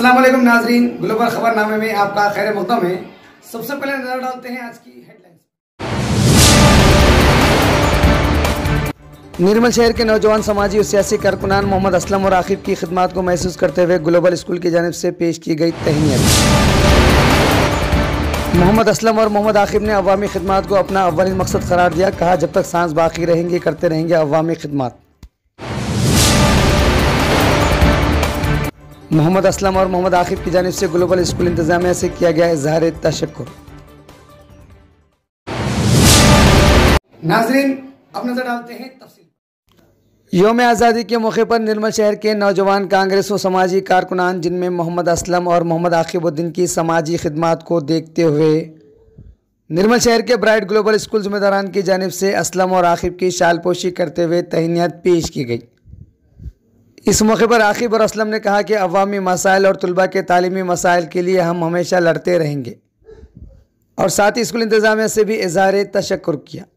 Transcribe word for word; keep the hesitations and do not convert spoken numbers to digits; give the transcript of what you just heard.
अस्सलाम वालेकुम नाजरीन, ग्लोबल खबरनामे में आपका खैर मक़दम है। सबसे पहले नजर डालते हैं आज की हेडलाइंस। निर्मल शहर के नौजवान समाजी और सियासी कारकुनान मोहम्मद असलम और आकिब की खिदमत को महसूस करते हुए ग्लोबल स्कूल की जानिब से पेश की गई तहनीत। मोहम्मद असलम और मोहम्मद आकिब ने अवामी खिदमत को अपना अव्वली मकसद करार दिया। कहा, जब तक सांस बाकी रहेंगे करते रहेंगे अवामी खिदमत। मोहम्मद असलम और मोहम्मद आकिब की जानिब से ग्लोबल स्कूल इंतजामिया से किया गया इजहार तशक्कुर। नाजरीन, अब नजर डालते हैं तफसील। यौम आज़ादी के मौके पर निर्मल शहर के नौजवान कांग्रेस व समाजी कारकुनान, जिनमें मोहम्मद असलम और मोहम्मद आकिबुद्दीन की समाजी खिदमत को देखते हुए निर्मल शहर के ब्राइट ग्लोबल स्कूल ज़िम्मेदारान की जानिब से असलम और आकिब की शालपोशी करते हुए तहनीत पेश की गई। इस मौके पर आकिब और असलम ने कहा कि अवामी मसाइल और तलबा के तालीमी मसाइल के लिए हम हमेशा लड़ते रहेंगे और साथ ही स्कूल इंतजामिया से भी इजहार तशक्कुर किया।